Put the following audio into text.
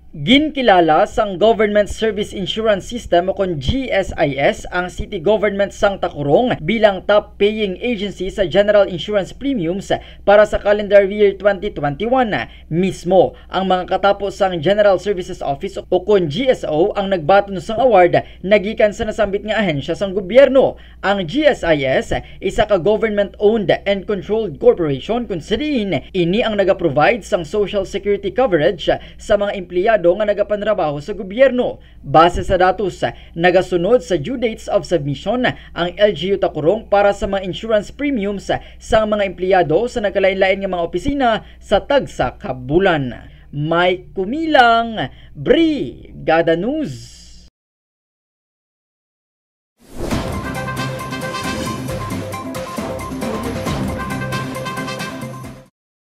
Ginkilala sang Government Service Insurance System o kung GSIS ang City Government sang Tacurong bilang top paying agency sa general insurance premiums para sa calendar year 2021. Mismo ang mga katapos sang General Services Office o kung GSO ang nagbaton sang award nagikan sa nasambit nga ahensya sang gobyerno. Ang GSIS isa ka government-owned and controlled corporation kung sadiin ini ang nagaprovide sang social security coverage sa mga empleyado nga nagapanrabaho sa gobyerno. Base sa datos, nagasunod sa due dates of submission ang LGU Tacurong para sa mga insurance premiums sa mga empleyado sa nagkalain-lain nga mga opisina sa tagsa ka bulan. May Kumilang, Brigada News.